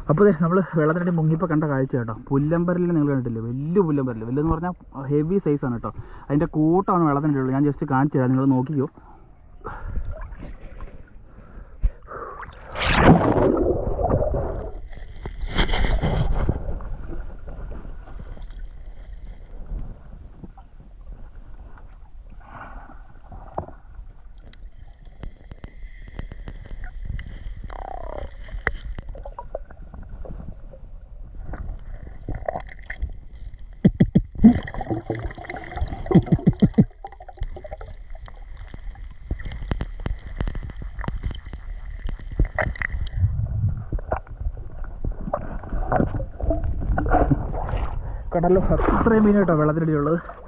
അപ്പോൾ നമ്മൾ വെള്ളത്തിനടി മുങ്ങിപ്പോൾ കണ്ട കാഴ്ച കേട്ടോ. പുല്ലമ്പരലിൽ നിങ്ങൾ കണ്ടിട്ടില്ലേ, വലിയ പുല്ലമ്പരൽ, വലിയെന്ന് പറഞ്ഞാൽ ഹെവി സൈസാണ് കേട്ടോ. അതിൻ്റെ കൂട്ടമാണ് വെള്ളത്തിനടിയുള്ളത്. ഞാൻ ജസ്റ്റ് കാണിച്ചു തരാം, നിങ്ങൾ നോക്കിക്കോ. കടലിൽ അത്രയും മീൻ കേട്ടോ വെള്ളത്തിനടിയുള്ളത്.